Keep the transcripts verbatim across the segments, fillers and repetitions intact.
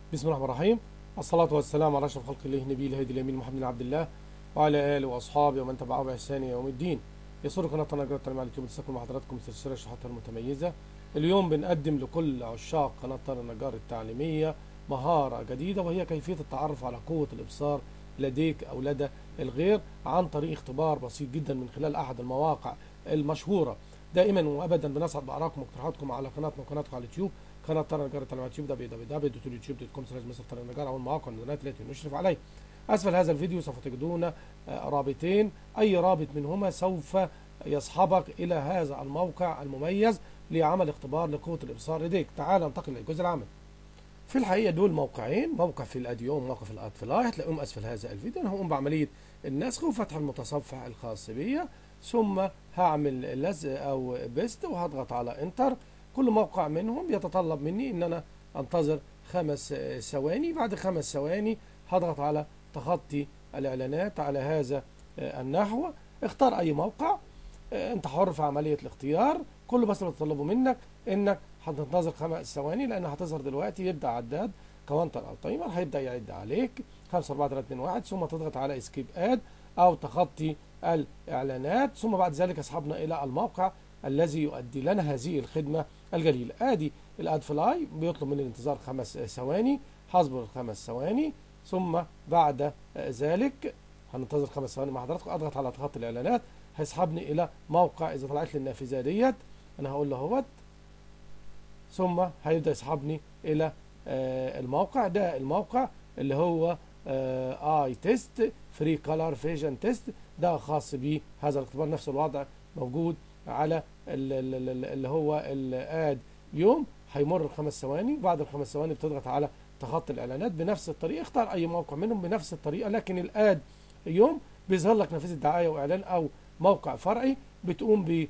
بسم الله الرحمن الرحيم. الصلاة والسلام على أشرف خلق الله نبي الهادي الأمين محمد بن عبد الله وعلى آله وأصحابه ومن تبعه بإحسان يوم الدين. يسر قناة نجار التعليم على اليوتيوب تستكمل مع حضراتكم سلسلة شروحاتها المتميزة. اليوم بنقدم لكل عشاق قناة النجار التعليمية مهارة جديدة، وهي كيفية التعرف على قوة الإبصار لديك أو لدى الغير عن طريق اختبار بسيط جدا من خلال أحد المواقع المشهورة. دائما وابدا بنسعد بارائكم واقتراحاتكم على قناتنا وقناتكم على اليوتيوب، قناه طارق النجار التعليمية على اليوتيوب دبليو دبليو دبليو دوت يوتيوب دوت كوم سلاش مستر طارق النجار، او المواقع والقنوات التي نشرف عليها. اسفل هذا الفيديو سوف تجدون رابطين، اي رابط منهما سوف يصحبك الى هذا الموقع المميز لعمل اختبار لقوه الابصار لديك. تعال ننتقل للجزء العملي. في الحقيقه دول موقعين، موقع في الاديوم وموقع في الادفلاي، هتلاقيهم اسفل هذا الفيديو. انا هقوم بعمليه النسخ وفتح المتصفح الخاص بي، ثم هعمل لزق او بيست وهضغط على انتر. كل موقع منهم يتطلب مني ان انا انتظر خمس ثواني. بعد خمس ثواني هضغط على تخطي الاعلانات على هذا النحو. اختار اي موقع، انت حر في عمليه الاختيار. كل بس اللي بتطلبه منك انك هتنتظر خمس ثواني، لان هتظهر دلوقتي يبدا عداد كاونتر او تايمر، هيبدا يعد عليك خمسة أربعة ثلاثة اثنين واحد، ثم تضغط على اسكيب اد او تخطي الاعلانات، ثم بعد ذلك يسحبنا الى الموقع الذي يؤدي لنا هذه الخدمه الجليله. ادي الاد فلاي بيطلب مني الانتظار خمس ثواني، هصبر خمس ثواني، ثم بعد ذلك هننتظر خمس ثواني مع حضراتكم. اضغط على تخطي الاعلانات، هيسحبني الى موقع. اذا طلعت لي النافذه ديت انا هقول له اهوت، ثم هيبدا يسحبني الى آه الموقع ده. الموقع اللي هو آه اي تيست فري كولر فيجن تيست، ده خاص بهذا الاختبار. نفس الوضع موجود على اللي هو الاد اليوم. هيمر خمس ثواني، بعد الخمس ثواني بتضغط على تخطي الاعلانات بنفس الطريقه. اختار اي موقع منهم بنفس الطريقه، لكن الاد اليوم بيظهر لك نافذه دعايه واعلان او موقع فرعي، بتقوم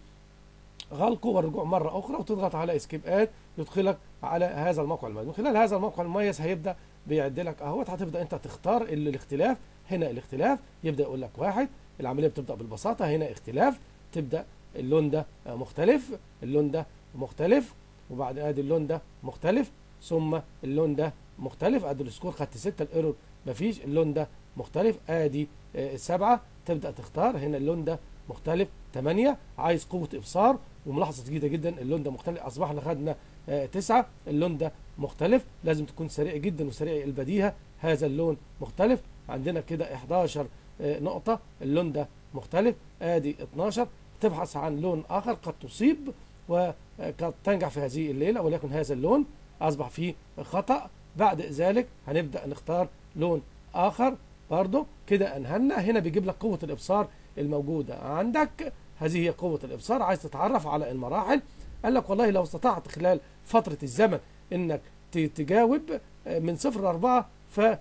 بغلقه والرجوع مره اخرى وتضغط على اسكيب اد يدخلك على هذا الموقع المميز. من خلال هذا الموقع المميز هيبدا بيعد لك اهوت، هتبدا انت تختار الاختلاف. هنا الاختلاف يبدا يقول لك واحد، العمليه بتبدا بالبساطه. هنا اختلاف، تبدا اللون ده مختلف، اللون ده مختلف، وبعد ادي اللون ده مختلف، ثم اللون ده مختلف. ادي السكور خدت ستة، الايرور مفيش. اللون ده مختلف، ادي سبعة، تبدا تختار. هنا اللون ده مختلف. ثمانية، عايز قوه ابصار وملاحظه جيده جدا، اللون ده مختلف. اصبحنا خدنا تسعة، اللون ده مختلف، لازم تكون سريع جدا وسريع البديهه. هذا اللون مختلف. عندنا كده احداشر نقطه، اللون ده مختلف. ادي اتناشر، تبحث عن لون اخر قد تصيب وقد تنجح في هذه الليله، ولكن هذا اللون اصبح فيه خطا. بعد ذلك هنبدا نختار لون اخر برضه. كده انهلنا. هنا بيجيب لك قوه الابصار الموجوده عندك. هذه هي قوه الابصار. عايز تتعرف على المراحل، قال لك والله لو استطعت خلال فتره الزمن انك تجاوب من صفر لأربعة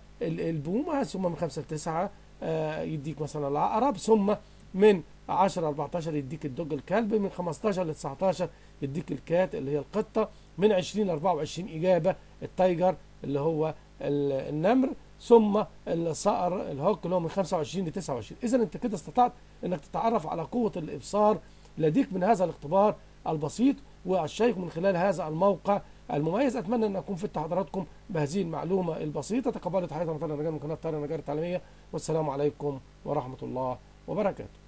فالبومه، ثم من خمسة لتسعة يديك مثلا العقرب، ثم من عشرة ل أربعتاشر يديك الدج الكلب، من خمستاشر ل تسعتاشر يديك الكات اللي هي القطه، من عشرين ل أربعة وعشرين اجابه التايجر اللي هو النمر، ثم الصقر الهوك اللي هو من خمسة وعشرين ل تسعة وعشرين. اذا انت كده استطعت انك تتعرف على قوه الابصار لديك من هذا الاختبار البسيط والشيق من خلال هذا الموقع المميز. اتمنى ان اكون فدت حضراتكم بهذه المعلومه البسيطه. تقبلوا تحياتي من قناه النجار التعليميه، والسلام عليكم ورحمه الله وبركاته.